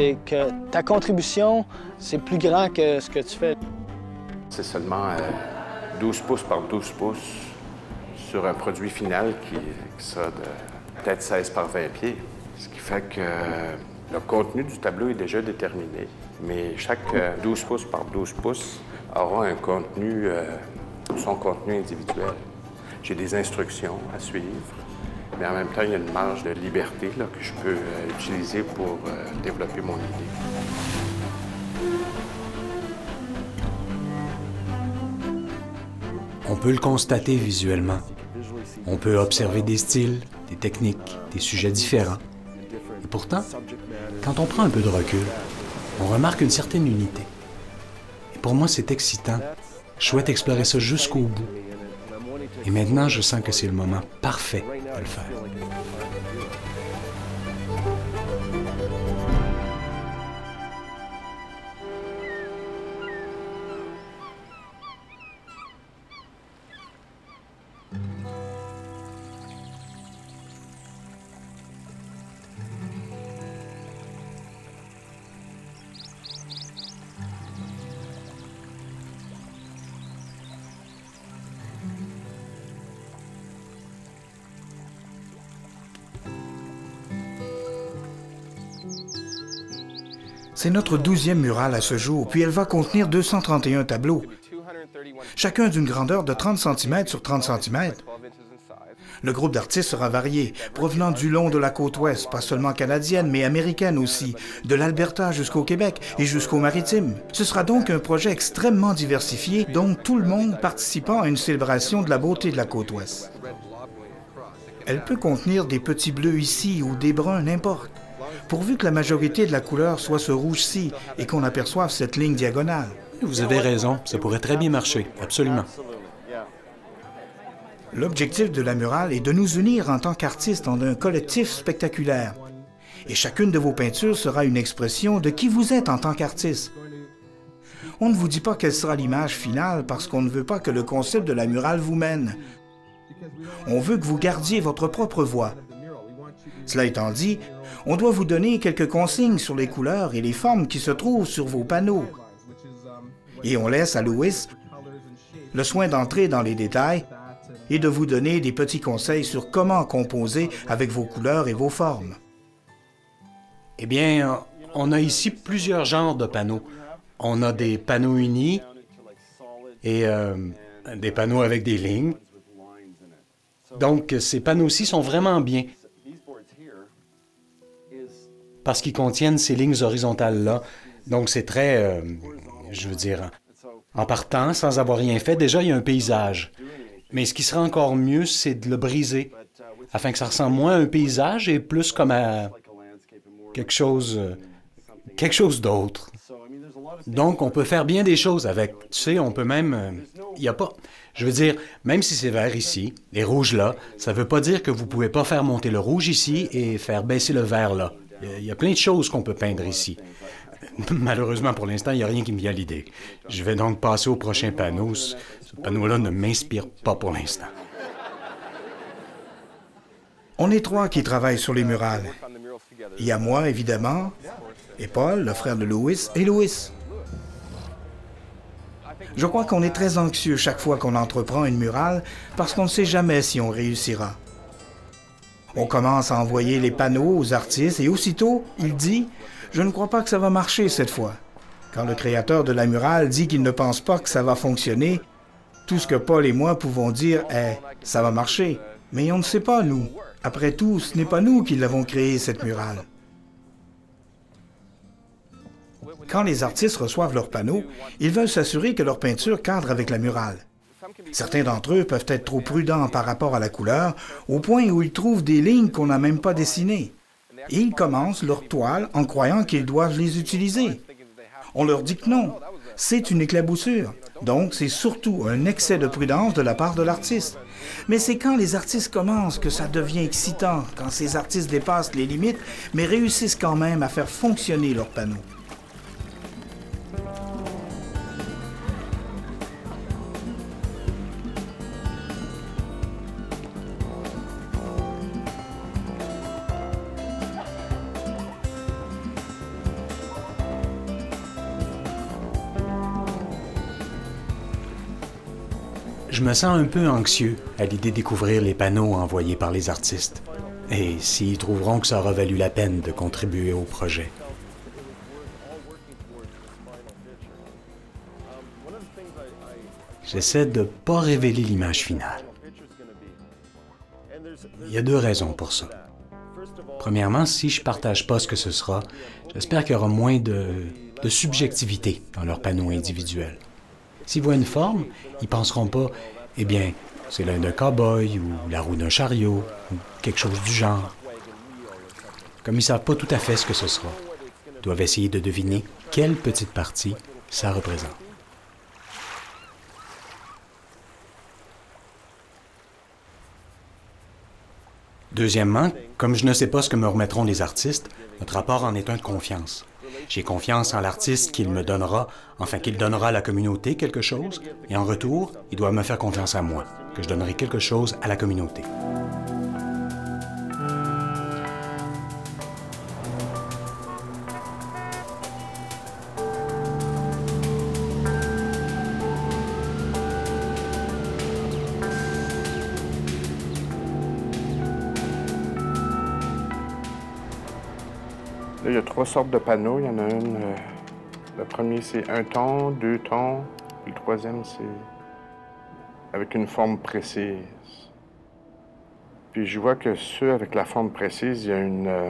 c'est que ta contribution, c'est plus grand que ce que tu fais. C'est seulement 12 pouces par 12 pouces sur un produit final qui sera de peut-être 16 par 20 pieds. Ce qui fait que le contenu du tableau est déjà déterminé, mais chaque 12 pouces par 12 pouces aura un contenu, son contenu individuel. J'ai des instructions à suivre, mais en même temps, il y a une marge de liberté là, que je peux utiliser pour développer mon idée. On peut le constater visuellement. On peut observer des styles, des techniques, des sujets différents. Et pourtant, quand on prend un peu de recul, on remarque une certaine unité. Et pour moi, c'est excitant. Je souhaite explorer ça jusqu'au bout. Et maintenant, je sens que c'est le moment parfait de le faire. C'est notre 12e murale à ce jour, puis elle va contenir 231 tableaux, chacun d'une grandeur de 30 cm sur 30 cm. Le groupe d'artistes sera varié, provenant du long de la côte ouest, pas seulement canadienne, mais américaine aussi, de l'Alberta jusqu'au Québec et jusqu'aux Maritimes. Ce sera donc un projet extrêmement diversifié, dont tout le monde participant à une célébration de la beauté de la côte ouest. Elle peut contenir des petits bleus ici ou des bruns, n'importe, pourvu que la majorité de la couleur soit ce rouge-ci et qu'on aperçoive cette ligne diagonale. Vous avez raison, ça pourrait très bien marcher, absolument. L'objectif de la murale est de nous unir en tant qu'artistes en un collectif spectaculaire. Et chacune de vos peintures sera une expression de qui vous êtes en tant qu'artiste. On ne vous dit pas quelle sera l'image finale parce qu'on ne veut pas que le concept de la murale vous mène. On veut que vous gardiez votre propre voix. Cela étant dit, on doit vous donner quelques consignes sur les couleurs et les formes qui se trouvent sur vos panneaux. Et on laisse à Louis le soin d'entrer dans les détails et de vous donner des petits conseils sur comment composer avec vos couleurs et vos formes. Eh bien, on a ici plusieurs genres de panneaux. On a des panneaux unis et des panneaux avec des lignes. Donc, ces panneaux-ci sont vraiment bien parce qu'ils contiennent ces lignes horizontales-là. Donc, c'est très, je veux dire, en partant, sans avoir rien fait, déjà, il y a un paysage. Mais ce qui serait encore mieux, c'est de le briser, afin que ça ressemble moins à un paysage et plus comme à quelque chose d'autre. Donc, on peut faire bien des choses avec. Tu sais, on peut même... Il n'y a pas... Je veux dire, même si c'est vert ici, et rouge là, ça ne veut pas dire que vous ne pouvez pas faire monter le rouge ici et faire baisser le vert là. Il y a plein de choses qu'on peut peindre ici. Malheureusement, pour l'instant, il n'y a rien qui me vient à l'idée. Je vais donc passer au prochain panneau. Ce panneau-là ne m'inspire pas pour l'instant. On est trois qui travaillent sur les murales. Il y a moi, évidemment, et Paul, le frère de Louis, et Louis. Je crois qu'on est très anxieux chaque fois qu'on entreprend une murale parce qu'on ne sait jamais si on réussira. On commence à envoyer les panneaux aux artistes et aussitôt, il dit « Je ne crois pas que ça va marcher cette fois ». Quand le créateur de la murale dit qu'il ne pense pas que ça va fonctionner, tout ce que Paul et moi pouvons dire est « Ça va marcher ». Mais on ne sait pas, nous. Après tout, ce n'est pas nous qui l'avons créée, cette murale. Quand les artistes reçoivent leurs panneaux, ils veulent s'assurer que leur peinture cadre avec la murale. Certains d'entre eux peuvent être trop prudents par rapport à la couleur, au point où ils trouvent des lignes qu'on n'a même pas dessinées. Et ils commencent leur toile en croyant qu'ils doivent les utiliser. On leur dit que non, c'est une éclaboussure. Donc, c'est surtout un excès de prudence de la part de l'artiste. Mais c'est quand les artistes commencent que ça devient excitant, quand ces artistes dépassent les limites, mais réussissent quand même à faire fonctionner leurs panneaux. je me sens un peu anxieux à l'idée de découvrir les panneaux envoyés par les artistes. Et s'ils trouveront que ça aura valu la peine de contribuer au projet. J'essaie de ne pas révéler l'image finale. Il y a 2 raisons pour ça. Premièrement, si je ne partage pas ce que ce sera, j'espère qu'il y aura moins de subjectivité dans leurs panneaux individuels. S'ils voient une forme, ils ne penseront pas, eh bien, c'est l'œil d'un cow-boy ou la roue d'un chariot ou quelque chose du genre. Comme ils ne savent pas tout à fait ce que ce sera, ils doivent essayer de deviner quelle petite partie ça représente. Deuxièmement, comme je ne sais pas ce que me remettront les artistes, notre rapport en est un de confiance. J'ai confiance en l'artiste qu'il me donnera, enfin qu'il donnera à la communauté quelque chose, et en retour, il doit me faire confiance à moi, que je donnerai quelque chose à la communauté. Là, il y a 3 sortes de panneaux. Il y en a une. Le premier, c'est 1 ton, 2 tons. Le troisième, c'est avec une forme précise. Puis je vois que ceux avec la forme précise, il y a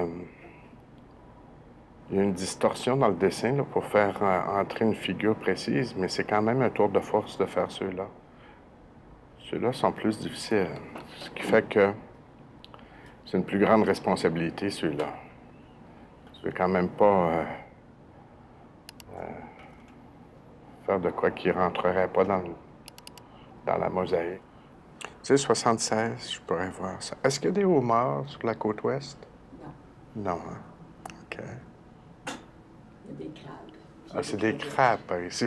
une distorsion dans le dessin là, pour faire entrer une figure précise, mais c'est quand même un tour de force de faire ceux-là. Ceux-là sont plus difficiles, ce qui fait que c'est une plus grande responsabilité, ceux-là. Je veux quand même pas faire de quoi qui rentrerait pas dans la mosaïque. Tu sais, 76, je pourrais voir ça. Est-ce qu'il y a des homards sur la côte ouest? Non. Non, hein? OK. Il y a des crabes. Ah, c'est des crabes par ici.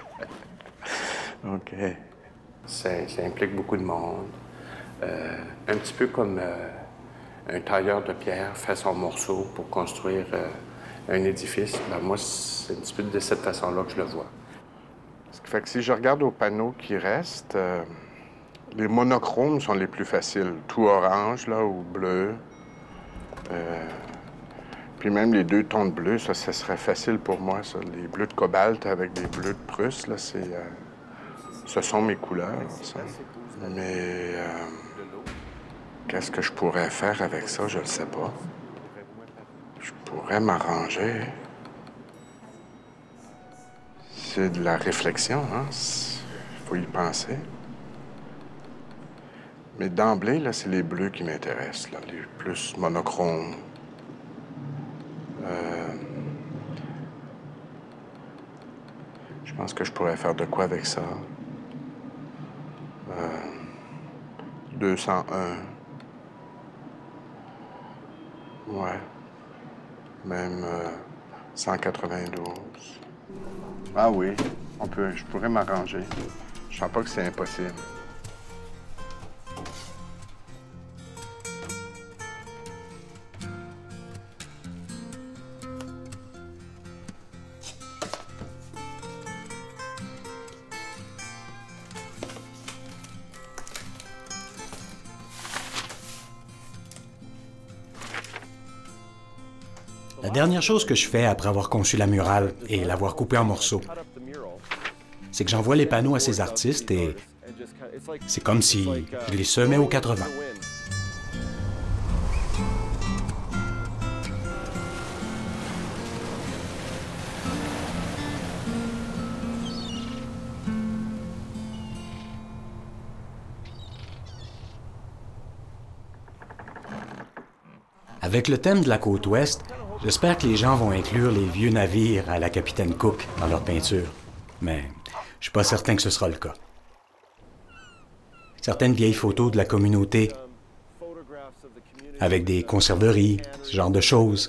OK. Ça implique beaucoup de monde. Un petit peu comme un tailleur de pierre fait son morceau pour construire un édifice. Ben, moi, c'est un petit peu de cette façon-là que je le vois. Ce qui fait que si je regarde aux panneaux qui restent, les monochromes sont les plus faciles. Tout orange, là, ou bleu. Puis même les 2 tons de bleu, ça serait facile pour moi, ça. Les bleus de cobalt avec des bleus de Prusse, là, ce sont mes couleurs, ça. Mais qu'est-ce que je pourrais faire avec ça? Je ne sais pas. Je pourrais m'arranger. C'est de la réflexion, hein? Il faut y penser. Mais d'emblée, là, c'est les bleus qui m'intéressent, là, les plus monochromes. Je pense que je pourrais faire de quoi avec ça? 201. Ouais. Même 192. Ah oui, je pourrais m'arranger. Je sens pas que c'est impossible. La dernière chose que je fais après avoir conçu la murale et l'avoir coupée en morceaux, c'est que j'envoie les panneaux à ces artistes et c'est comme si je les semais aux 80. Avec le thème de la côte ouest, j'espère que les gens vont inclure les vieux navires à la Capitaine Cook dans leur peinture. Mais je suis pas certain que ce sera le cas. Certaines vieilles photos de la communauté, avec des conserveries, ce genre de choses.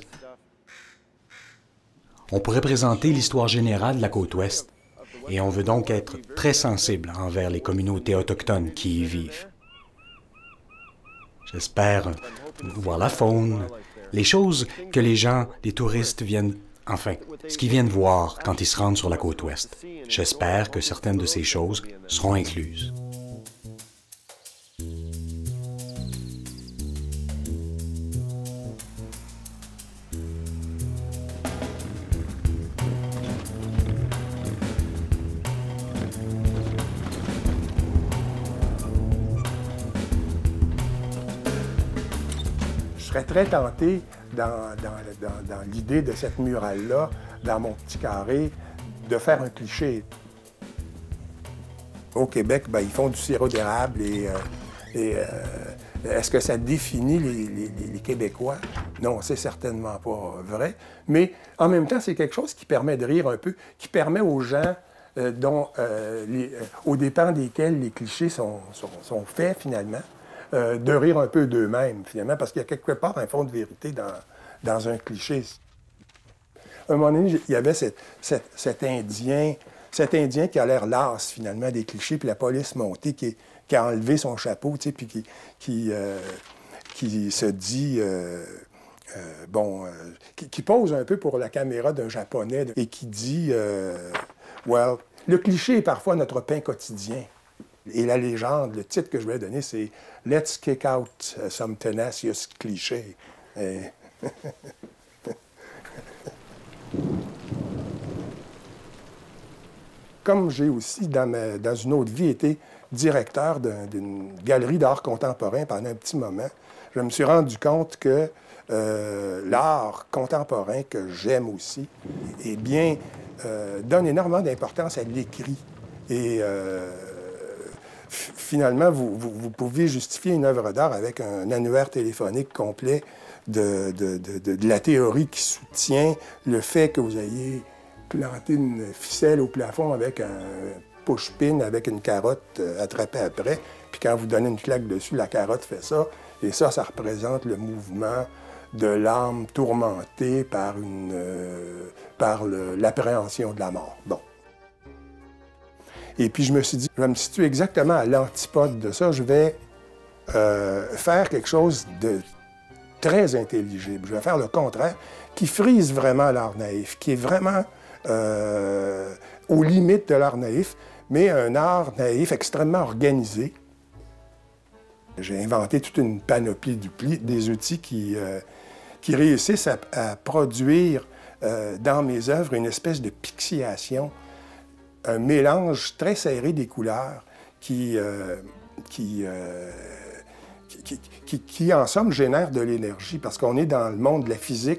On pourrait présenter l'histoire générale de la côte ouest, et on veut donc être très sensible envers les communautés autochtones qui y vivent. J'espère voir la faune, les choses que les gens, les touristes viennent, enfin, ce qu'ils viennent voir quand ils se rendent sur la côte ouest. J'espère que certaines de ces choses seront incluses. serais très tenté, dans l'idée de cette murale-là, dans mon petit carré, de faire un cliché. Au Québec, bien, ils font du sirop d'érable et est-ce que ça définit les Québécois? Non, c'est certainement pas vrai. Mais en même temps, c'est quelque chose qui permet de rire un peu, qui permet aux gens aux dépens desquels les clichés sont faits, finalement, de rire un peu d'eux-mêmes, finalement, parce qu'il y a quelque part un fond de vérité dans un cliché. À un moment donné, il y avait cet Indien qui a l'air las, finalement, des clichés, puis la police montée qui a enlevé son chapeau, tu sais, puis qui se dit... qui pose un peu pour la caméra d'un Japonais et qui dit well, le cliché est parfois notre pain quotidien. Et la légende, le titre que je voulais donner, c'est Let's kick out some tenacious clichés. Comme j'ai aussi, dans une autre vie, été directeur d'une galerie d'art contemporain pendant un petit moment, je me suis rendu compte que l'art contemporain, que j'aime aussi, eh bien, donne énormément d'importance à l'écrit. Et finalement, vous pouvez justifier une œuvre d'art avec un annuaire téléphonique complet de la théorie qui soutient le fait que vous ayez planté une ficelle au plafond avec un push-pin, avec une carotte attrapée après, puis quand vous donnez une claque dessus, la carotte fait ça, et ça représente le mouvement de l'âme tourmentée par l'appréhension de la mort. Bon. Et puis je me suis dit, je vais me situer exactement à l'antipode de ça. Je vais faire quelque chose de très intelligible. Je vais faire le contraire, qui frise vraiment l'art naïf, qui est vraiment aux limites de l'art naïf, mais un art naïf extrêmement organisé. J'ai inventé toute une panoplie des outils qui réussissent à produire dans mes œuvres une espèce de pixiation, un mélange très serré des couleurs qui en somme, génère de l'énergie, parce qu'on est dans le monde de la physique.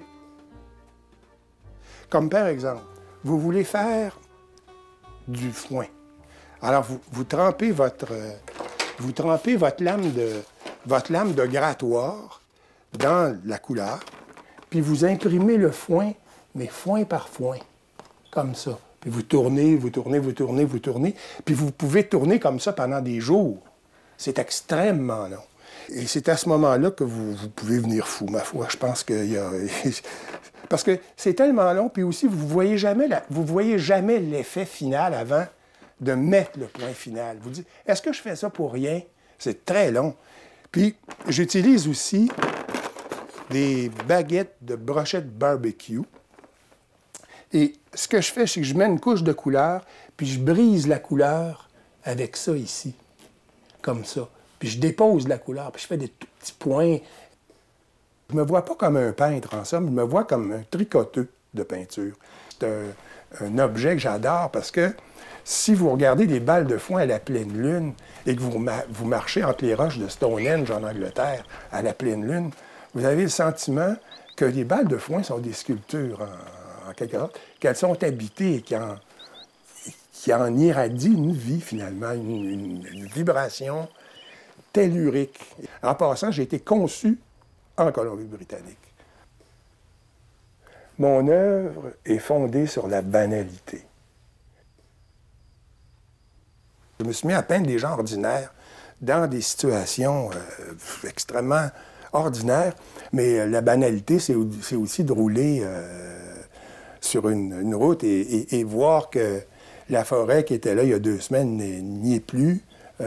Comme par exemple, vous voulez faire du foin. Alors, vous trempez votre lame de grattoir dans la couleur, puis vous imprimez le foin, mais foin par foin, comme ça. Puis vous tournez, vous tournez, vous tournez, vous tournez, puis vous pouvez tourner comme ça pendant des jours. C'est extrêmement long. Et c'est à ce moment-là que vous pouvez venir fou, ma foi. Je pense qu'il y a... Parce que c'est tellement long, puis aussi, vous voyez jamais l'effet final avant de mettre le point final. Vous dites, est-ce que je fais ça pour rien? C'est très long. Puis, j'utilise aussi des baguettes de brochettes barbecue. Et ce que je fais, c'est que je mets une couche de couleur, puis je brise la couleur avec ça ici, comme ça. Puis je dépose la couleur, puis je fais des tout petits points. Je me vois pas comme un peintre, en somme, je me vois comme un tricoteux de peinture. C'est un objet que j'adore parce que si vous regardez des balles de foin à la pleine lune et que vous marchez entre les roches de Stonehenge en Angleterre à la pleine lune, vous avez le sentiment que les balles de foin sont des sculptures, en quelque sorte, qu'elles sont habitées et qui en irradient une vie, finalement, une vibration tellurique. En passant, j'ai été conçu en Colombie-Britannique. Mon œuvre est fondée sur la banalité. Je me suis mis à peindre des gens ordinaires dans des situations extrêmement ordinaires, mais la banalité, c'est aussi de rouler sur une route et voir que la forêt qui était là il y a 2 semaines n'y est plus,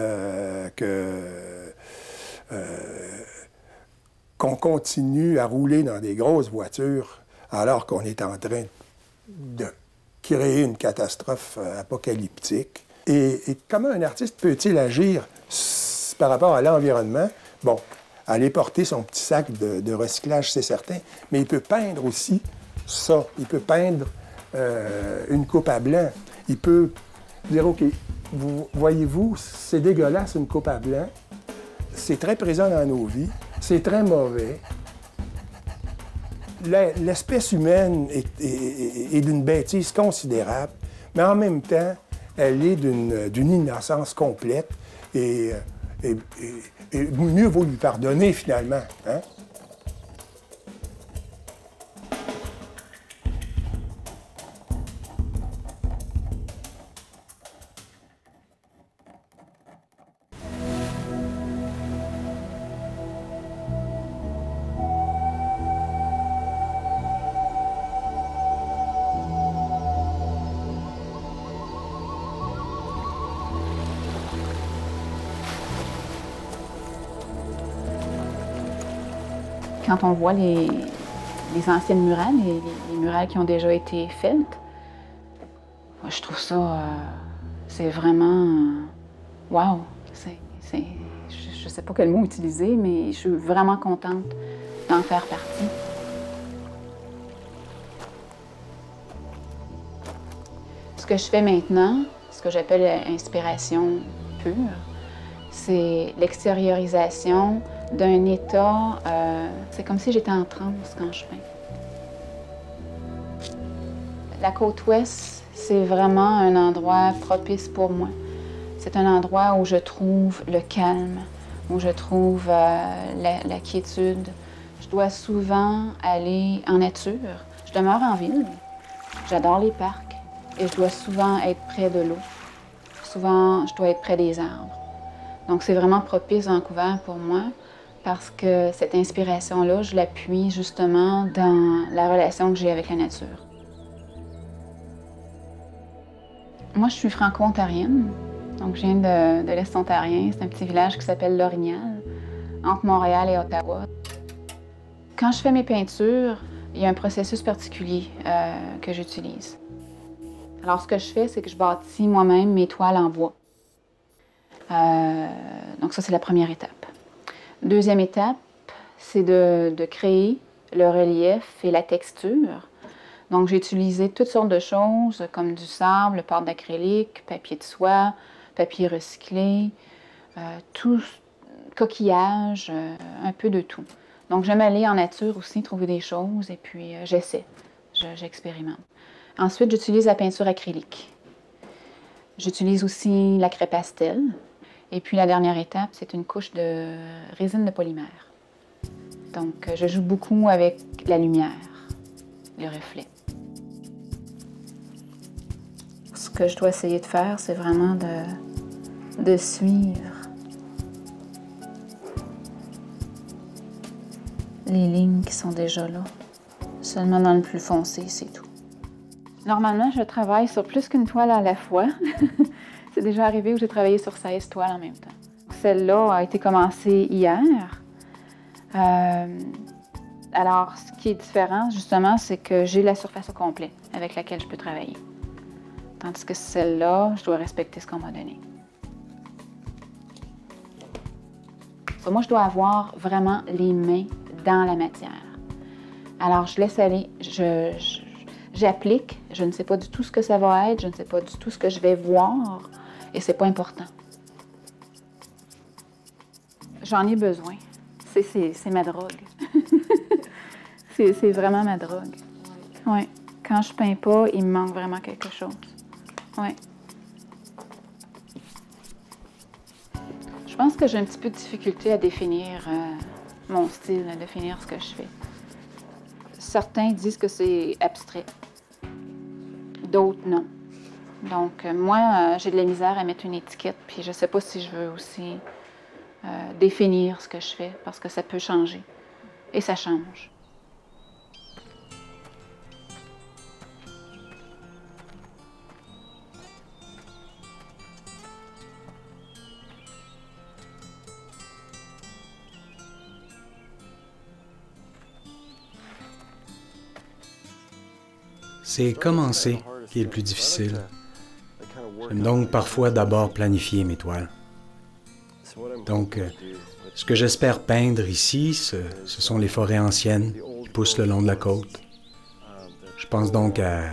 qu'on continue à rouler dans des grosses voitures alors qu'on est en train de créer une catastrophe apocalyptique. Et comment un artiste peut-il agir par rapport à l'environnement? Bon, aller porter son petit sac de recyclage, c'est certain, mais il peut peindre aussi ça. Il peut peindre une coupe à blanc. Il peut dire, OK, voyez-vous, c'est dégueulasse une coupe à blanc. C'est très présent dans nos vies. C'est très mauvais. l'espèce humaine est d'une bêtise considérable, mais en même temps, elle est d'une innocence complète et mieux vaut lui pardonner finalement. Hein? Quand on voit les anciennes murales, les murales qui ont déjà été faites, moi, je trouve ça, c'est vraiment, wow! Je ne sais pas quel mot utiliser, mais je suis vraiment contente d'en faire partie. Ce que je fais maintenant, ce que j'appelle inspiration pure, c'est l'extériorisation d'un état, c'est comme si j'étais en transe quand je peins. La côte ouest, c'est vraiment un endroit propice pour moi. C'est un endroit où je trouve le calme, où je trouve la quiétude. Je dois souvent aller en nature. Je demeure en ville. J'adore les parcs et je dois souvent être près de l'eau. Souvent, je dois être près des arbres. Donc, c'est vraiment propice Vancouver pour moi parce que cette inspiration-là, je l'appuie justement dans la relation que j'ai avec la nature. Moi, je suis franco-ontarienne, donc je viens de l'Est ontarien. C'est un petit village qui s'appelle L'Orignal, entre Montréal et Ottawa. Quand je fais mes peintures, il y a un processus particulier que j'utilise. Alors, ce que je fais, c'est que je bâtis moi-même mes toiles en bois. Donc ça, c'est la première étape. Deuxième étape, c'est de créer le relief et la texture. Donc, j'ai utilisé toutes sortes de choses, comme du sable, pâte d'acrylique, papier de soie, papier recyclé, tout, coquillage, un peu de tout. Donc, j'aime aller en nature aussi, trouver des choses, et puis j'essaie, j'expérimente. Ensuite, j'utilise la peinture acrylique. J'utilise aussi la craie pastel. Et puis, la dernière étape, c'est une couche de résine de polymère. Donc, je joue beaucoup avec la lumière, le reflet. Ce que je dois essayer de faire, c'est vraiment de suivre les lignes qui sont déjà là. Seulement dans le plus foncé, c'est tout. Normalement, je travaille sur plus qu'une toile à la fois. C'est déjà arrivé où j'ai travaillé sur 16 toiles en même temps. Celle-là a été commencée hier. Alors, ce qui est différent, justement, c'est que j'ai la surface au complet avec laquelle je peux travailler. Tandis que celle-là, je dois respecter ce qu'on m'a donné. Moi, je dois avoir vraiment les mains dans la matière. Alors, je laisse aller, j'applique, je ne sais pas du tout ce que ça va être, je ne sais pas du tout ce que je vais voir, et c'est pas important. J'en ai besoin. C'est ma drogue. c'est vraiment ma drogue. Ouais. Quand je peins pas, il me manque vraiment quelque chose. Ouais. Je pense que j'ai un petit peu de difficulté à définir mon style, à définir ce que je fais. Certains disent que c'est abstrait. D'autres, non. Donc, moi, j'ai de la misère à mettre une étiquette, puis je sais pas si je veux aussi définir ce que je fais, parce que ça peut changer. Et ça change. C'est commencer qui est le plus difficile. J'aime donc parfois d'abord planifier mes toiles. Donc, ce que j'espère peindre ici, ce sont les forêts anciennes qui poussent le long de la côte. Je pense donc à...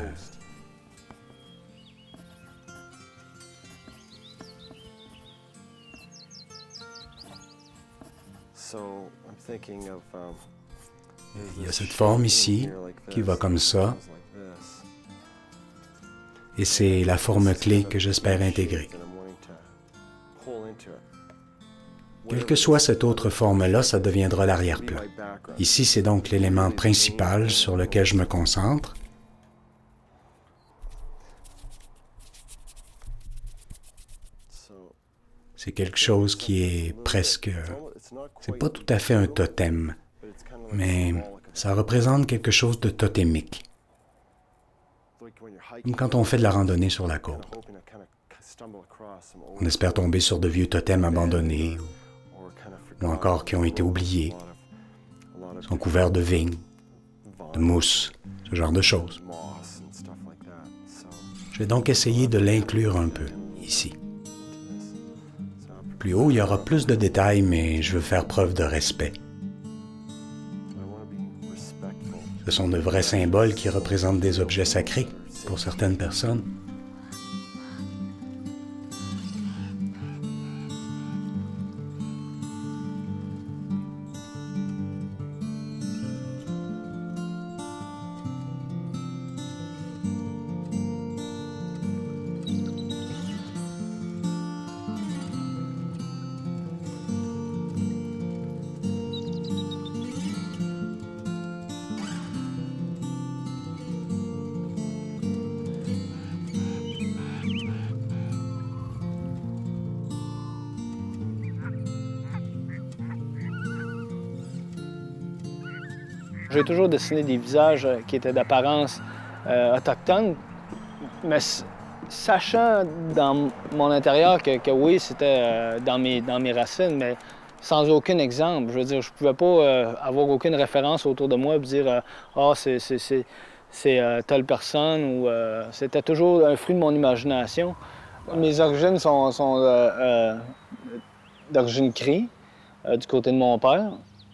Il y a cette forme ici qui va comme ça. Et c'est la forme clé que j'espère intégrer. Quelle que soit cette autre forme-là, ça deviendra l'arrière-plan. Ici, c'est donc l'élément principal sur lequel je me concentre. C'est quelque chose qui est presque... C'est pas tout à fait un totem, mais ça représente quelque chose de totémique. Comme quand on fait de la randonnée sur la côte. On espère tomber sur de vieux totems abandonnés ou encore qui ont été oubliés, sont couverts de vignes, de mousse, ce genre de choses. Je vais donc essayer de l'inclure un peu ici. Plus haut, il y aura plus de détails, mais je veux faire preuve de respect. Ce sont de vrais symboles qui représentent des objets sacrés pour certaines personnes. J'ai toujours dessiné des visages qui étaient d'apparence autochtone, mais sachant dans mon intérieur que oui, c'était dans mes racines, mais sans aucun exemple. Je veux dire, je ne pouvais pas avoir aucune référence autour de moi et dire « Ah, c'est telle personne » ou c'était toujours un fruit de mon imagination. Mes origines sont d'origine cri, du côté de mon père.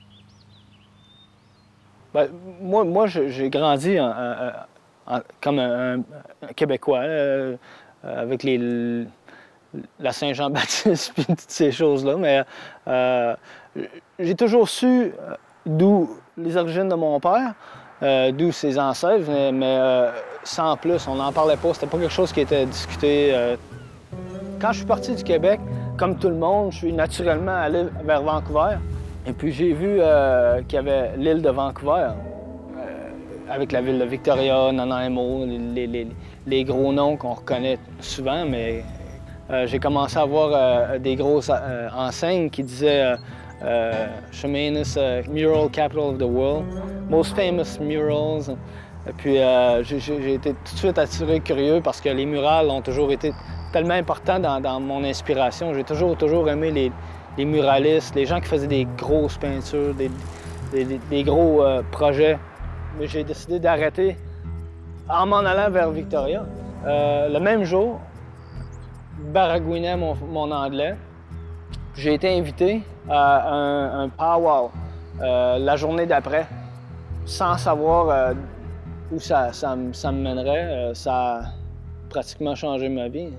Ben, moi j'ai grandi comme un Québécois, avec la Saint-Jean-Baptiste et toutes ces choses-là, mais j'ai toujours su d'où les origines de mon père, d'où ses ancêtres, mais sans plus, on n'en parlait pas, c'était pas quelque chose qui était discuté. Quand je suis parti du Québec, comme tout le monde, je suis naturellement allé vers Vancouver. Et puis j'ai vu qu'il y avait l'île de Vancouver, avec la ville de Victoria, Nanaimo, les gros noms qu'on reconnaît souvent, mais j'ai commencé à voir des grosses enseignes qui disaient Chemainus, Mural Capital of the World, Most Famous Murals. Et puis j'ai été tout de suite attiré, curieux, parce que les murales ont toujours été tellement importants dans mon inspiration. J'ai toujours aimé les muralistes, les gens qui faisaient des grosses peintures, des gros projets. Mais j'ai décidé d'arrêter en m'en allant vers Victoria. Le même jour, baragouinais mon anglais, j'ai été invité à un powwow la journée d'après, sans savoir où ça me mènerait. Ça a pratiquement changé ma vie.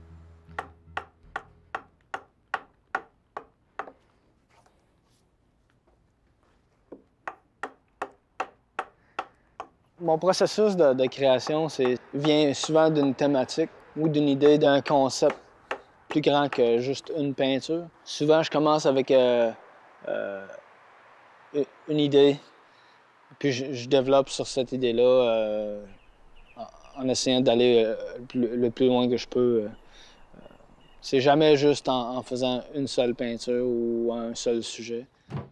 Mon processus de création vient souvent d'une thématique ou d'une idée, d'un concept plus grand que juste une peinture. Souvent, je commence avec une idée, puis je développe sur cette idée-là en essayant d'aller le plus loin que je peux. C'est jamais juste en faisant une seule peinture ou un seul sujet.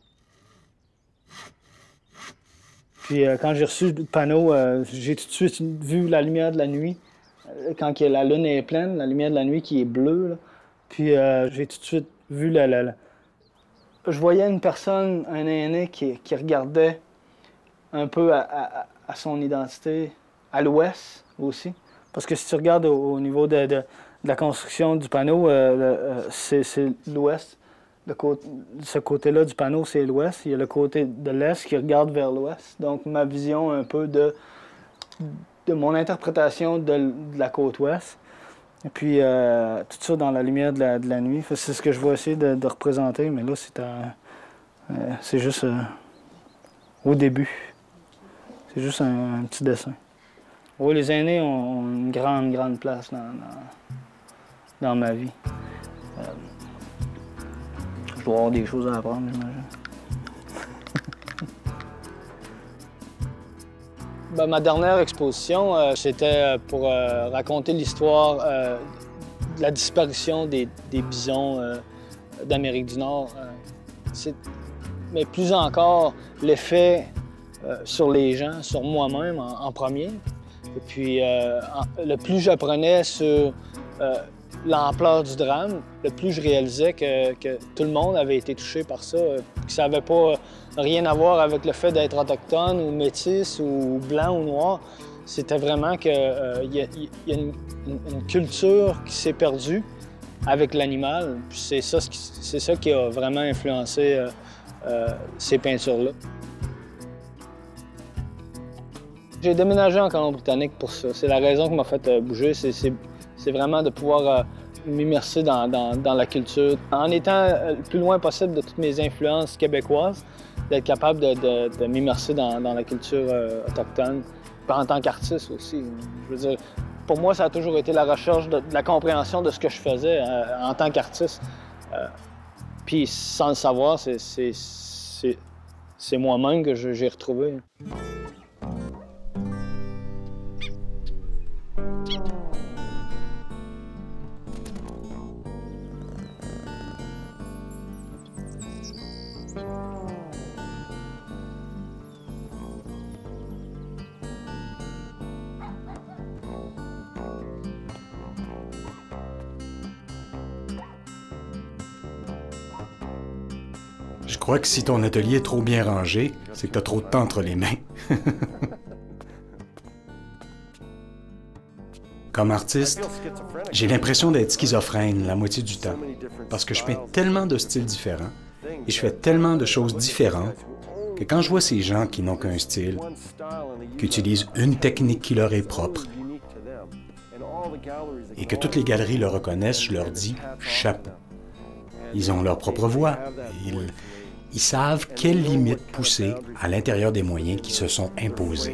Puis quand j'ai reçu le panneau, j'ai tout de suite vu la lumière de la nuit. Quand la lune est pleine, la lumière de la nuit qui est bleue. Là. Puis j'ai tout de suite vu Je voyais une personne, un aîné, qui regardait un peu à son identité, à l'ouest aussi. Parce que si tu regardes au niveau de la construction du panneau, c'est l'ouest. Ce côté-là du panneau, c'est l'ouest. Il y a le côté de l'est qui regarde vers l'ouest. Donc, ma vision un peu de mon interprétation de la côte ouest. Et puis, tout ça dans la lumière de la nuit. C'est ce que je vais essayer de représenter, mais là, c'est juste au début. C'est juste un petit dessin. Oui, les aînés ont une grande place dans ma vie. Je dois avoir des choses à apprendre, j'imagine. Ben, ma dernière exposition, c'était pour raconter l'histoire de la disparition des bisons d'Amérique du Nord. Mais plus encore, l'effet sur les gens, sur moi-même en premier. Et puis, le plus j'apprenais sur l'ampleur du drame, le plus je réalisais que tout le monde avait été touché par ça, que ça n'avait pas rien à voir avec le fait d'être autochtone ou métis ou blanc ou noir. C'était vraiment qu'il y a une culture qui s'est perdue avec l'animal. C'est ça qui a vraiment influencé ces peintures-là. J'ai déménagé en Colombie-Britannique pour ça. C'est la raison qui m'a fait bouger. C'est vraiment de pouvoir m'immerser dans la culture. En étant le plus loin possible de toutes mes influences québécoises, d'être capable de m'immerser dans la culture autochtone. En tant qu'artiste aussi. Je veux dire, pour moi, ça a toujours été la recherche de la compréhension de ce que je faisais en tant qu'artiste. Puis sans le savoir, c'est moi-même que j'ai retrouvé. Je crois que si ton atelier est trop bien rangé, c'est que tu as trop de temps entre les mains. Comme artiste, j'ai l'impression d'être schizophrène la moitié du temps, parce que je peins tellement de styles différents et je fais tellement de choses différentes que quand je vois ces gens qui n'ont qu'un style, qui utilisent une technique qui leur est propre, et que toutes les galeries le reconnaissent, je leur dis « chapeau ». Ils ont leur propre voix. Ils savent quelles limites pousser à l'intérieur des moyens qui se sont imposés.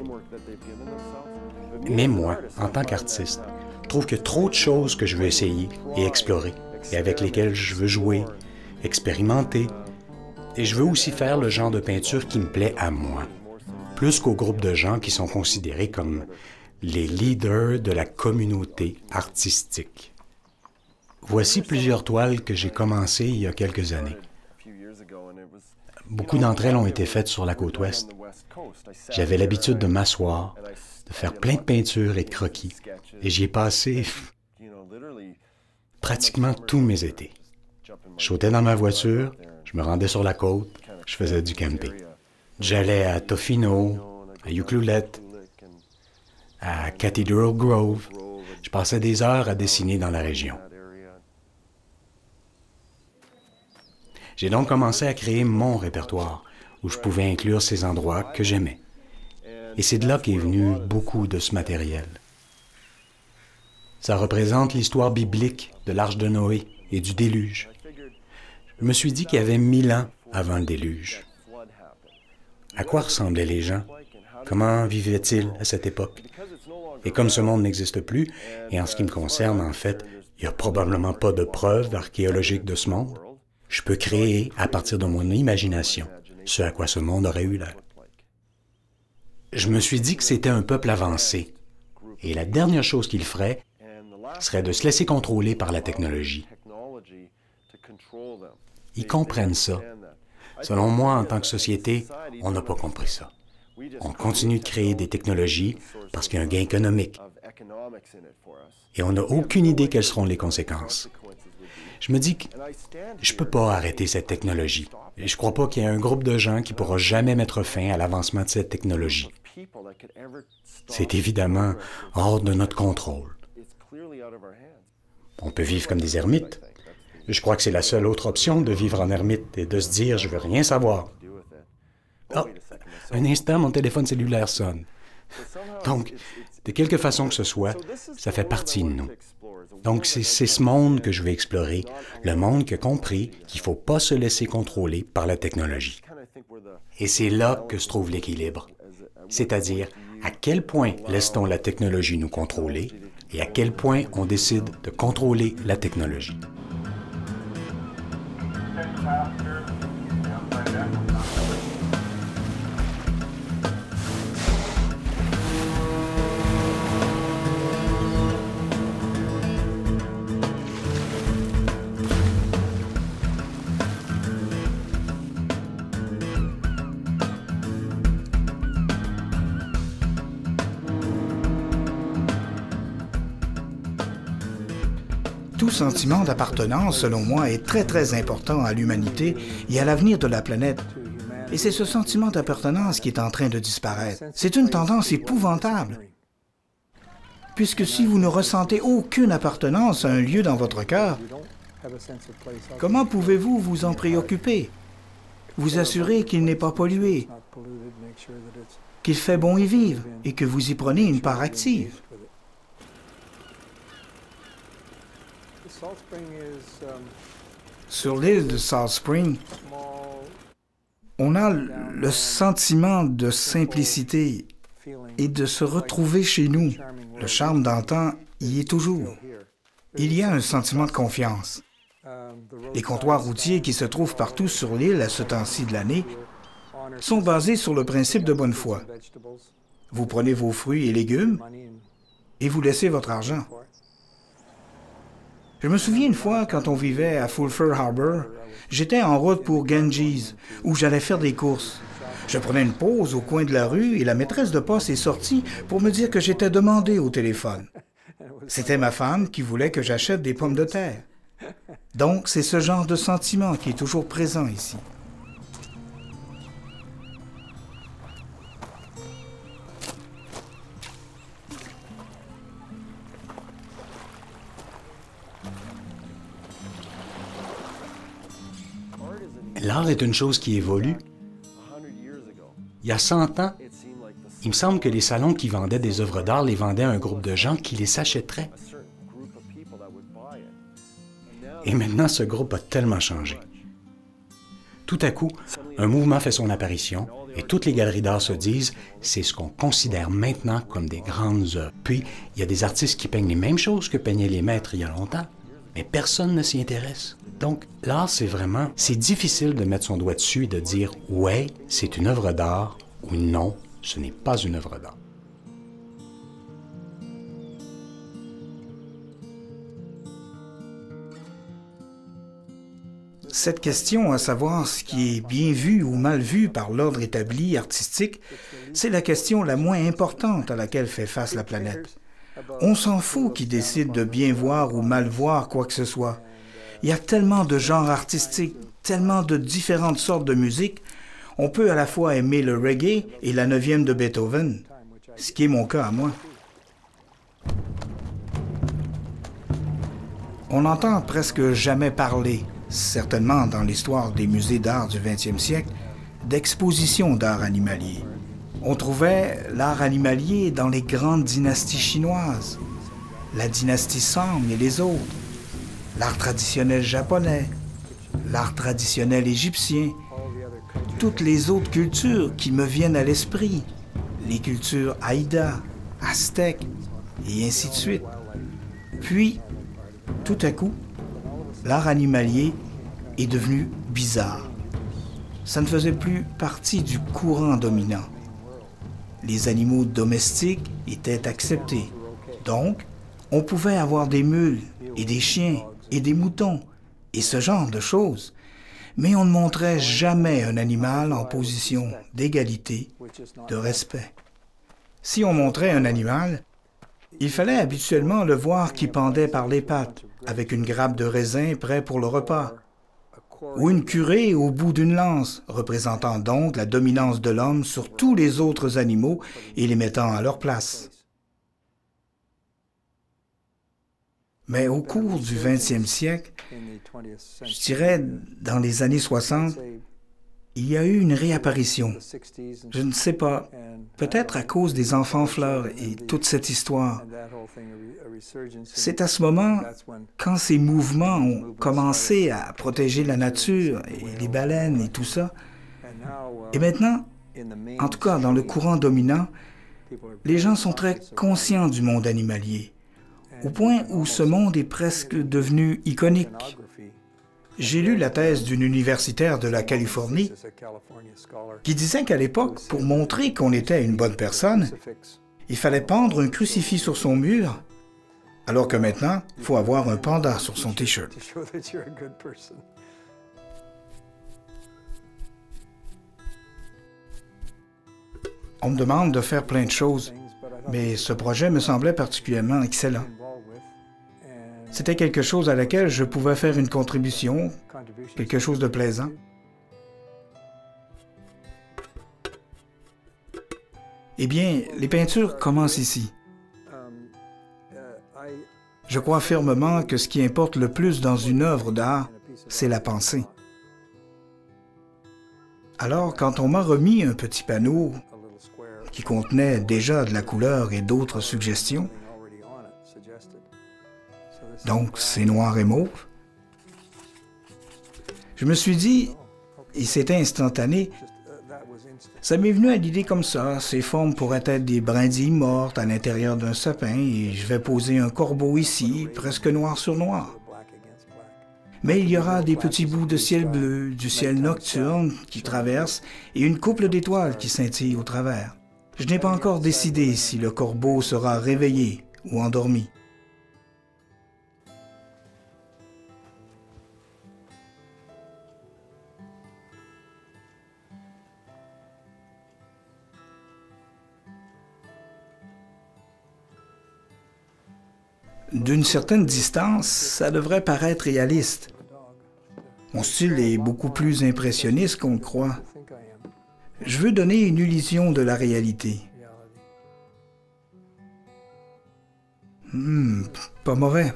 Mais moi, en tant qu'artiste, je trouve qu'il y a trop de choses que je veux essayer et explorer, et avec lesquelles je veux jouer, expérimenter. Et je veux aussi faire le genre de peinture qui me plaît à moi, plus qu'au groupe de gens qui sont considérés comme les leaders de la communauté artistique. Voici plusieurs toiles que j'ai commencées il y a quelques années. Beaucoup d'entre elles ont été faites sur la côte ouest. J'avais l'habitude de m'asseoir, de faire plein de peintures et de croquis, et j'y ai passé pratiquement tous mes étés. Je sautais dans ma voiture, je me rendais sur la côte, je faisais du camping. J'allais à Tofino, à Ucluelet, à Cathedral Grove. Je passais des heures à dessiner dans la région. J'ai donc commencé à créer mon répertoire, où je pouvais inclure ces endroits que j'aimais. Et c'est de là qu'est venu beaucoup de ce matériel. Ça représente l'histoire biblique de l'Arche de Noé et du déluge. Je me suis dit qu'il y avait 1000 ans avant le déluge. À quoi ressemblaient les gens? Comment vivaient-ils à cette époque? Et comme ce monde n'existe plus, et en ce qui me concerne, en fait, il n'y a probablement pas de preuves archéologiques de ce monde, je peux créer, à partir de mon imagination, ce à quoi ce monde aurait eu l'air. Je me suis dit que c'était un peuple avancé, et la dernière chose qu'il ferait serait de se laisser contrôler par la technologie. Ils comprennent ça. Selon moi, en tant que société, on n'a pas compris ça. On continue de créer des technologies parce qu'il y a un gain économique. Et on n'a aucune idée quelles seront les conséquences. Je me dis que je ne peux pas arrêter cette technologie. Et je ne crois pas qu'il y ait un groupe de gens qui ne pourra jamais mettre fin à l'avancement de cette technologie. C'est évidemment hors de notre contrôle. On peut vivre comme des ermites. Je crois que c'est la seule autre option de vivre en ermite et de se dire « je veux rien savoir ». Ah, un instant, mon téléphone cellulaire sonne. Donc, de quelque façon que ce soit, ça fait partie de nous. Donc, c'est ce monde que je veux explorer, le monde qui a compris qu'il ne faut pas se laisser contrôler par la technologie. Et c'est là que se trouve l'équilibre. C'est-à-dire, à quel point laisse-t-on la technologie nous contrôler et à quel point on décide de contrôler la technologie. Tout sentiment d'appartenance, selon moi, est très important à l'humanité et à l'avenir de la planète. Et c'est ce sentiment d'appartenance qui est en train de disparaître. C'est une tendance épouvantable. Puisque si vous ne ressentez aucune appartenance à un lieu dans votre cœur, comment pouvez-vous vous en préoccuper? Vous assurer qu'il n'est pas pollué, qu'il fait bon y vivre et que vous y prenez une part active. Sur l'île de Salt Spring, on a le sentiment de simplicité et de se retrouver chez nous. Le charme d'antan y est toujours. Il y a un sentiment de confiance. Les comptoirs routiers qui se trouvent partout sur l'île à ce temps-ci de l'année sont basés sur le principe de bonne foi. Vous prenez vos fruits et légumes et vous laissez votre argent. Je me souviens une fois, quand on vivait à Fulford Harbor, j'étais en route pour Ganges, où j'allais faire des courses. Je prenais une pause au coin de la rue et la maîtresse de poste est sortie pour me dire que j'étais demandé au téléphone. C'était ma femme qui voulait que j'achète des pommes de terre. Donc, c'est ce genre de sentiment qui est toujours présent ici. L'art est une chose qui évolue. Il y a 100 ans, il me semble que les salons qui vendaient des œuvres d'art les vendaient à un groupe de gens qui les achèteraient. Et maintenant, ce groupe a tellement changé. Tout à coup, un mouvement fait son apparition et toutes les galeries d'art se disent « c'est ce qu'on considère maintenant comme des grandes œuvres ». Puis, il y a des artistes qui peignent les mêmes choses que peignaient les maîtres il y a longtemps, mais personne ne s'y intéresse. Donc, l'art, c'est difficile de mettre son doigt dessus et de dire « ouais, c'est une œuvre d'art » ou « non, ce n'est pas une œuvre d'art ». Cette question, à savoir ce qui est bien vu ou mal vu par l'ordre établi artistique, c'est la question la moins importante à laquelle fait face la planète. On s'en fout qui décide de bien voir ou mal voir quoi que ce soit. Il y a tellement de genres artistiques, tellement de différentes sortes de musique, on peut à la fois aimer le reggae et la 9e de Beethoven, ce qui est mon cas à moi. On n'entend presque jamais parler, certainement dans l'histoire des musées d'art du 20e siècle, d'expositions d'art animalier. On trouvait l'art animalier dans les grandes dynasties chinoises, la dynastie Song et les autres, l'art traditionnel japonais, l'art traditionnel égyptien, toutes les autres cultures qui me viennent à l'esprit, les cultures Haïda, aztèques, et ainsi de suite. Puis, tout à coup, l'art animalier est devenu bizarre. Ça ne faisait plus partie du courant dominant. Les animaux domestiques étaient acceptés. Donc, on pouvait avoir des mules et des chiens et des moutons et ce genre de choses. Mais on ne montrait jamais un animal en position d'égalité, de respect. Si on montrait un animal, il fallait habituellement le voir qui pendait par les pattes, avec une grappe de raisin prêt pour le repas, ou une curée au bout d'une lance, représentant donc la dominance de l'homme sur tous les autres animaux et les mettant à leur place. Mais au cours du 20e siècle, je dirais dans les années 60, il y a eu une réapparition. Je ne sais pas, peut-être à cause des enfants fleurs et toute cette histoire. C'est à ce moment, quand ces mouvements ont commencé à protéger la nature et les baleines et tout ça, Et maintenant, en tout cas dans le courant dominant, les gens sont très conscients du monde animalier, au point où ce monde est presque devenu iconique. J'ai lu la thèse d'une universitaire de la Californie qui disait qu'à l'époque, pour montrer qu'on était une bonne personne, il fallait pendre un crucifix sur son mur, alors que maintenant, il faut avoir un panda sur son T-shirt. On me demande de faire plein de choses, mais ce projet me semblait particulièrement excellent. C'était quelque chose à laquelle je pouvais faire une contribution, quelque chose de plaisant. Eh bien, les peintures commencent ici. Je crois fermement que ce qui importe le plus dans une œuvre d'art, c'est la pensée. Alors, quand on m'a remis un petit panneau qui contenait déjà de la couleur et d'autres suggestions, donc c'est noir et mauve, je me suis dit, et c'était instantané, ça m'est venu à l'idée comme ça, ces formes pourraient être des brindilles mortes à l'intérieur d'un sapin et je vais poser un corbeau ici, presque noir sur noir. Mais il y aura des petits bouts de ciel bleu, du ciel nocturne qui traverse et une couple d'étoiles qui scintillent au travers. Je n'ai pas encore décidé si le corbeau sera réveillé ou endormi. D'une certaine distance, ça devrait paraître réaliste. Mon style est beaucoup plus impressionniste qu'on le croit. Je veux donner une illusion de la réalité. Pas mauvais.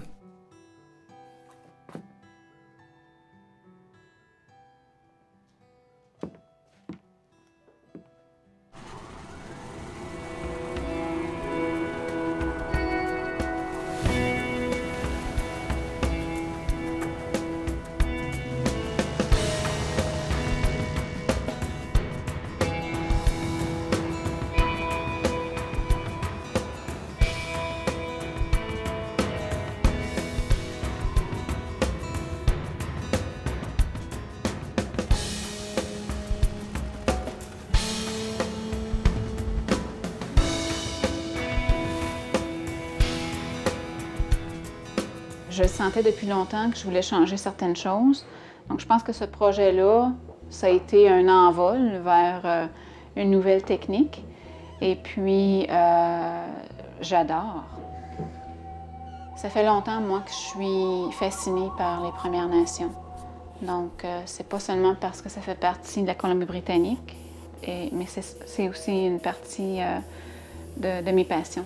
Je sentais depuis longtemps que je voulais changer certaines choses. Donc, je pense que ce projet-là, ça a été un envol vers une nouvelle technique. Et puis, j'adore. Ça fait longtemps, moi, que je suis fascinée par les Premières Nations. Donc, c'est pas seulement parce que ça fait partie de la Colombie-Britannique, mais c'est aussi une partie de mes passions.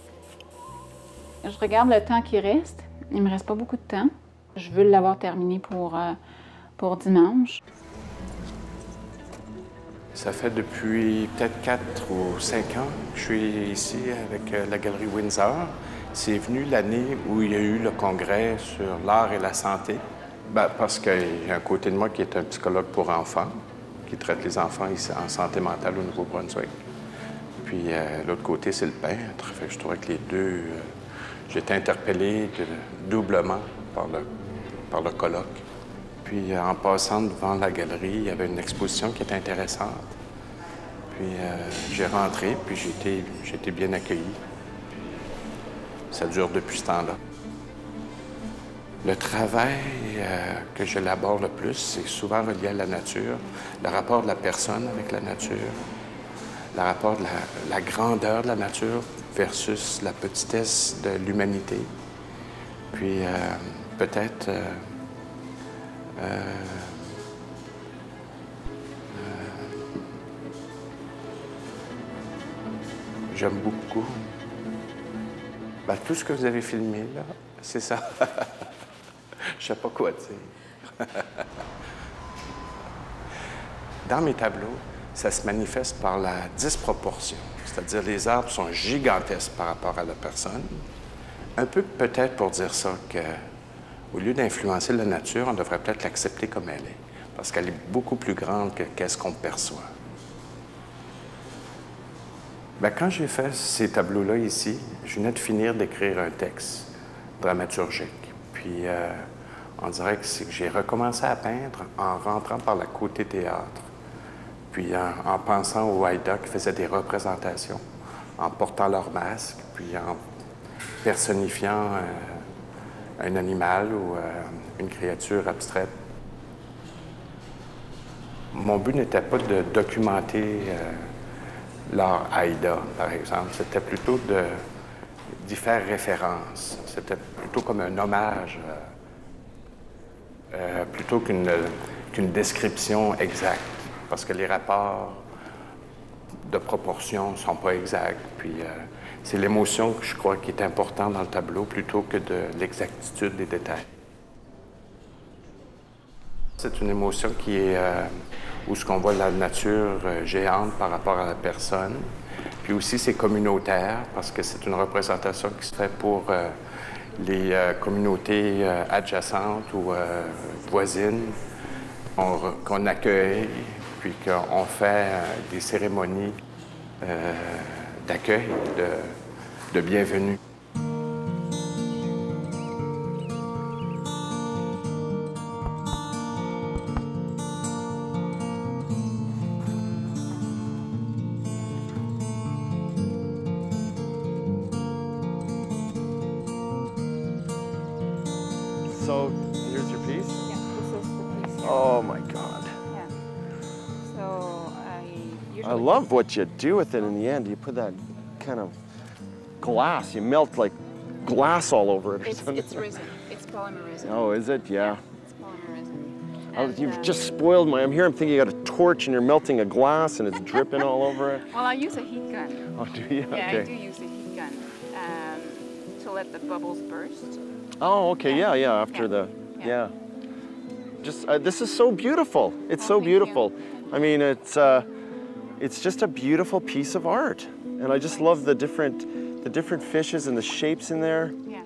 Je regarde le temps qui reste. Il me reste pas beaucoup de temps. Je veux l'avoir terminé pour dimanche. Ça fait depuis peut-être 4 ou 5 ans que je suis ici avec la Galerie Windsor. C'est venu l'année où il y a eu le congrès sur l'art et la santé. Parce qu'il y a un côté de moi qui est un psychologue pour enfants, qui traite les enfants ici en santé mentale au Nouveau-Brunswick. Puis l'autre côté, c'est le peintre. Fait que je trouvais que les deux... J'ai été interpellé doublement par le colloque. Puis en passant devant la galerie, il y avait une exposition qui était intéressante. Puis j'ai rentré, puis j'ai été bien accueilli. Ça dure depuis ce temps-là. Le travail que j'élabore le plus, c'est souvent relié à la nature, le rapport de la personne avec la nature, le rapport de la grandeur de la nature versus la petitesse de l'humanité. Puis peut-être j'aime beaucoup tout ce que vous avez filmé, là, c'est ça. Je sais pas quoi dire. Dans mes tableaux, ça se manifeste par la disproportion. C'est-à-dire les arbres sont gigantesques par rapport à la personne. Un peu peut-être pour dire ça qu'au lieu d'influencer la nature, on devrait peut-être l'accepter comme elle est. parce qu'elle est beaucoup plus grande que qu'est-ce qu'on perçoit. Bien, quand j'ai fait ces tableaux-là ici, je venais de finir d'écrire un texte dramaturgique. Puis, on dirait que j'ai recommencé à peindre en rentrant par le côté théâtre. Puis, en pensant aux Haïda qui faisaient des représentations, en portant leur masque, puis en personnifiant un animal ou une créature abstraite. Mon but n'était pas de documenter l'art Haïda, par exemple. C'était plutôt d'y faire référence. C'était plutôt comme un hommage, plutôt qu'une description exacte, parce que les rapports de proportion ne sont pas exacts. Puis c'est l'émotion que je crois qui est importante dans le tableau, plutôt que de l'exactitude des détails. C'est une émotion qui est où ce qu'on voit la nature géante par rapport à la personne. Puis aussi, c'est communautaire, parce que c'est une représentation qui se fait pour les communautés adjacentes ou voisines, qu'on accueille, puis qu'on fait des cérémonies d'accueil, de bienvenue. So, here's your piece? Yeah, this is the piece here. Oh my God. Yeah. So I love what you do with it in the end. You put that kind of glass, you melt like glass all over it or something. It's resin. It's polymer resin. Oh, is it? Yeah. It's polymer resin. Oh, And, you've just spoiled my... I'm here, I'm thinking you got a torch and you're melting a glass and it's dripping all over it. Well, I use a heat gun. Oh, do you? Yeah, Okay. I do use a heat gun to let the bubbles burst. Oh, okay, yeah, after the... Yeah. Just, this is so beautiful. It's so thank beautiful. you. I mean, it's just a beautiful piece of art. And I just love the different fishes and the shapes in there. Yeah.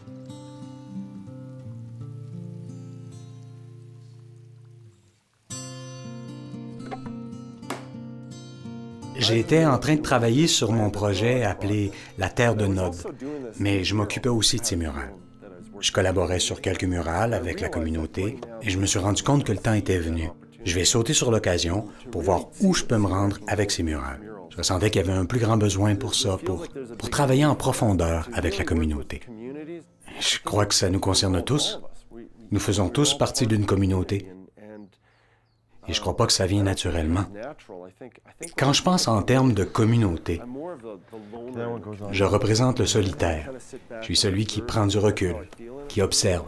J'étais en train de travailler sur mon projet appelé La Terre de Nod, mais je m'occupais aussi de ces murales. Je collaborais sur quelques murales avec la communauté et je me suis rendu compte que le temps était venu. Je vais sauter sur l'occasion pour voir où je peux me rendre avec ces murales. Je ressentais qu'il y avait un plus grand besoin pour ça, pour travailler en profondeur avec la communauté. Je crois que ça nous concerne tous. Nous faisons tous partie d'une communauté. Et je ne crois pas que ça vient naturellement. Quand je pense en termes de communauté, je représente le solitaire. Je suis celui qui prend du recul, qui observe.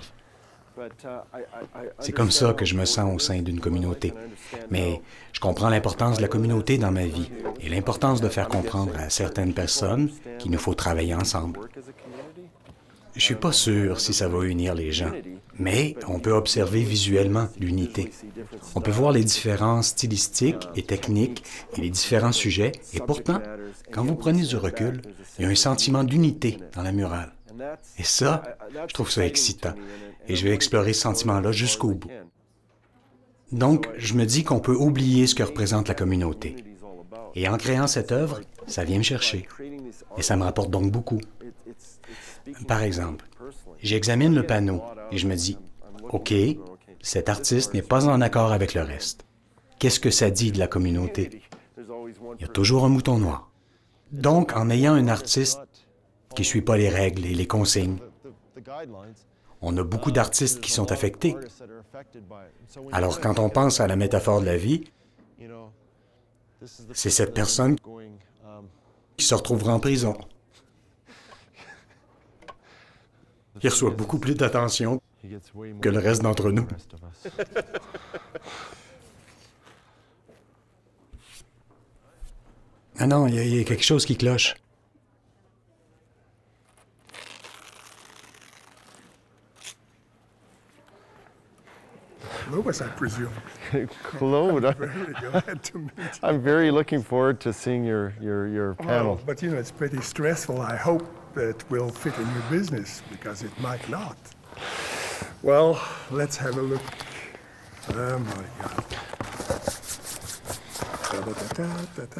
C'est comme ça que je me sens au sein d'une communauté. Mais je comprends l'importance de la communauté dans ma vie et l'importance de faire comprendre à certaines personnes qu'il nous faut travailler ensemble. Je suis pas sûr si ça va unir les gens, mais on peut observer visuellement l'unité. On peut voir les différences stylistiques et techniques et les différents sujets, et pourtant, quand vous prenez du recul, il y a un sentiment d'unité dans la murale. Et ça, je trouve ça excitant, et je vais explorer ce sentiment-là jusqu'au bout. Donc, je me dis qu'on peut oublier ce que représente la communauté. Et en créant cette œuvre, ça vient me chercher, et ça me rapporte donc beaucoup. Par exemple, j'examine le panneau et je me dis, OK, cet artiste n'est pas en accord avec le reste. Qu'est-ce que ça dit de la communauté? Il y a toujours un mouton noir. Donc, en ayant un artiste qui ne suit pas les règles et les consignes, on a beaucoup d'artistes qui sont affectés. Alors, quand on pense à la métaphore de la vie, c'est cette personne qui se retrouvera en prison. Il reçoit beaucoup plus d'attention que le reste d'entre nous. Ah non, il y a quelque chose qui cloche. Louis, I presume. Claude, Very glad to meet you. I'm very looking forward to seeing your panel. Well, but you know, it's pretty stressful. I hope that will fit in your business, because it might not. Well, let's have a look Oh my God. Ta-ta-ta-ta-ta.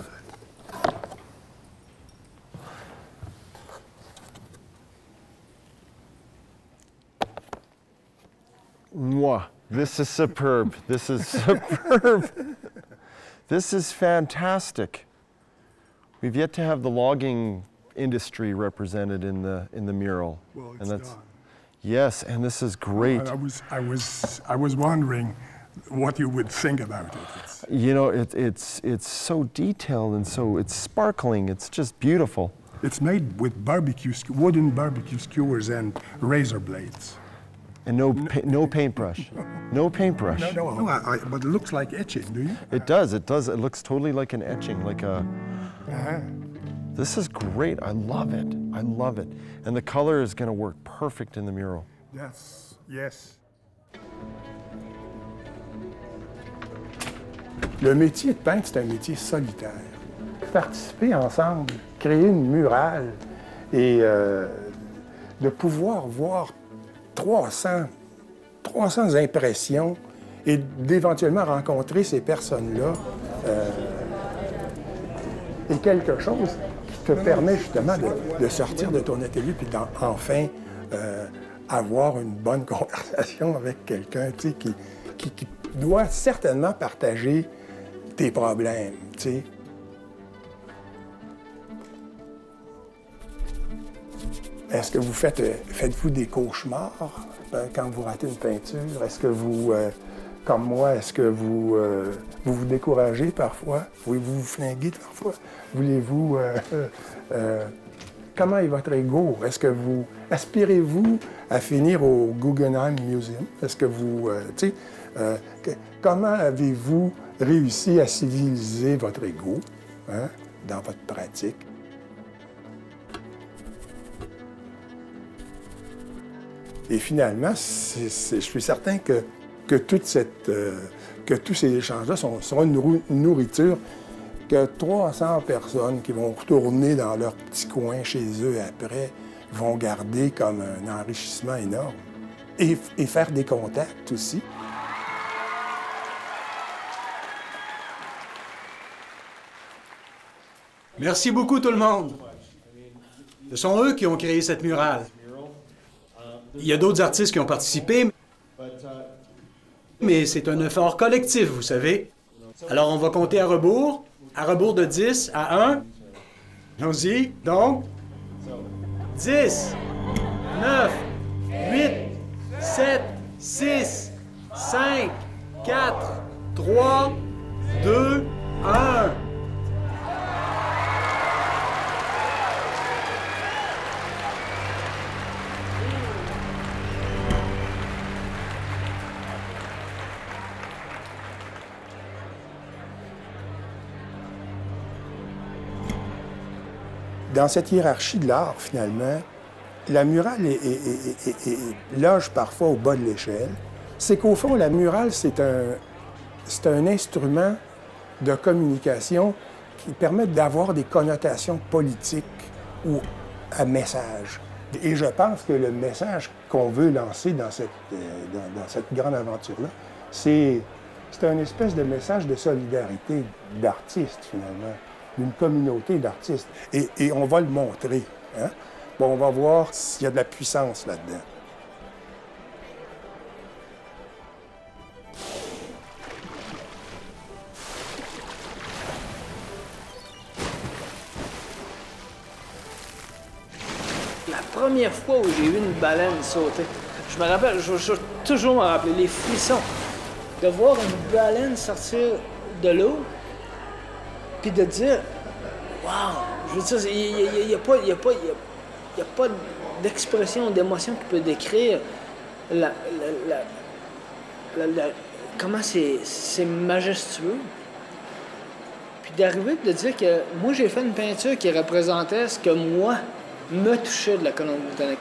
Mwah. This is superb. This is superb. This is fantastic. We've yet to have the logging industry represented in the mural. Well, and it's done. Yes, and this is great. I was wondering what you would think about it. You know, it's so detailed and so it's sparkling. It's just beautiful. It's made with wooden barbecue skewers and razor blades. And no paintbrush. No paintbrush. No, but it looks like etching, do you? It does. It does. It looks totally like an etching, like a. This is great. I love it. I love it. And the color is going to work perfect in the mural. Yes, yes. Le métier de peintre, c'est un métier solitaire. Participer ensemble, créer une murale et de pouvoir voir 300 impressions et d'éventuellement rencontrer ces personnes-là est quelque chose qui te permet justement de sortir de ton atelier puis d'enfin avoir une bonne conversation avec quelqu'un, tu sais, qui doit certainement partager tes problèmes, tu sais. Est-ce que vous faites-vous des cauchemars quand vous ratez une peinture? Est-ce que vous, comme moi, est-ce que vous vous découragez parfois? Voulez-vous vous flinguer parfois? Voulez-vous... comment est votre ego? Est-ce que vous... Aspirez-vous à finir au Guggenheim Museum? Est-ce que vous... tu sais, comment avez-vous réussi à civiliser votre ego dans votre pratique? Et finalement, je suis certain que tous ces échanges-là seront une nourriture que 300 personnes qui vont retourner dans leur petit coin chez eux après vont garder comme un enrichissement énorme. Et faire des contacts aussi. Merci beaucoup tout le monde. Ce sont eux qui ont créé cette murale. Il y a d'autres artistes qui ont participé, mais c'est un effort collectif, vous savez. Alors, on va compter à rebours de 10 à 1. Allons-y, donc. 10, 9, 8, 7, 6, 5, 4, 3, 2, 1. Dans cette hiérarchie de l'art, finalement, la murale loge parfois au bas de l'échelle. C'est qu'au fond, la murale, c'est un instrument de communication qui permet d'avoir des connotations politiques ou à message. Et je pense que le message qu'on veut lancer dans cette grande aventure-là, c'est un espèce de message de solidarité d'artistes, finalement, d'une communauté d'artistes. Et on va le montrer. Hein? Bon, on va voir s'il y a de la puissance là-dedans. La première fois où j'ai vu une baleine sauter, je me rappelle, je vais toujours me rappeler les frissons. De voir une baleine sortir de l'eau, puis de dire, wow, je veux dire, il n'y a pas d'expression, d'émotion qui peut décrire comment c'est majestueux. Puis d'arriver et de dire que moi, j'ai fait une peinture qui représentait ce que moi me touchait de la Colombie-Britannique.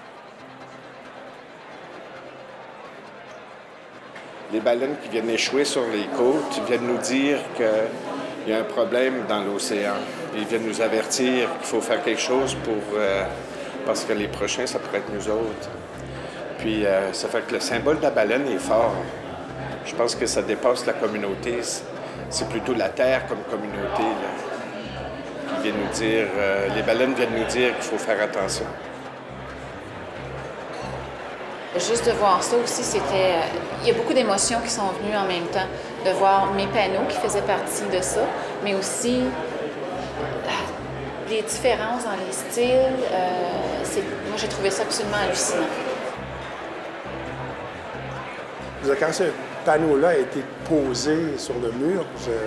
Les baleines qui viennent échouer sur les côtes viennent nous dire qu'il y a un problème dans l'océan. Ils viennent nous avertir qu'il faut faire quelque chose parce que les prochains, ça pourrait être nous autres. Puis ça fait que le symbole de la baleine est fort. Je pense que ça dépasse la communauté. C'est plutôt la Terre comme communauté là, qui vient nous dire, les baleines viennent nous dire qu'il faut faire attention. Juste de voir ça aussi, c'était... il y a beaucoup d'émotions qui sont venues en même temps. De voir mes panneaux qui faisaient partie de ça, mais aussi les différences dans les styles. Moi, j'ai trouvé ça absolument hallucinant. Quand ce panneau-là a été posé sur le mur,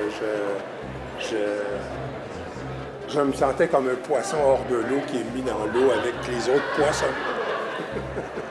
je me sentais comme un poisson hors de l'eau qui est mis dans l'eau avec les autres poissons.